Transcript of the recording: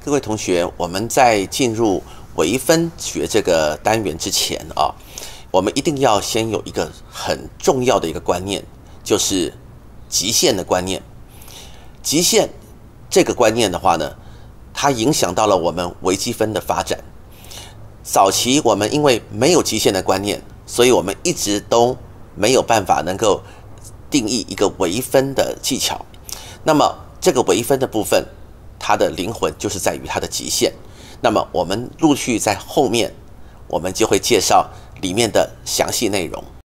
各位同学，我们在进入微分学这个单元之前啊，我们一定要先有一个很重要的一个观念，就是极限的观念。极限这个观念的话呢，它影响到了我们微积分的发展。早期我们因为没有极限的观念，所以我们一直都没有办法能够定义一个微分的技巧。那么这个微分的部分，它的灵魂就是在于它的极限。那么我们陆续在后面，我们就会介绍里面的详细内容。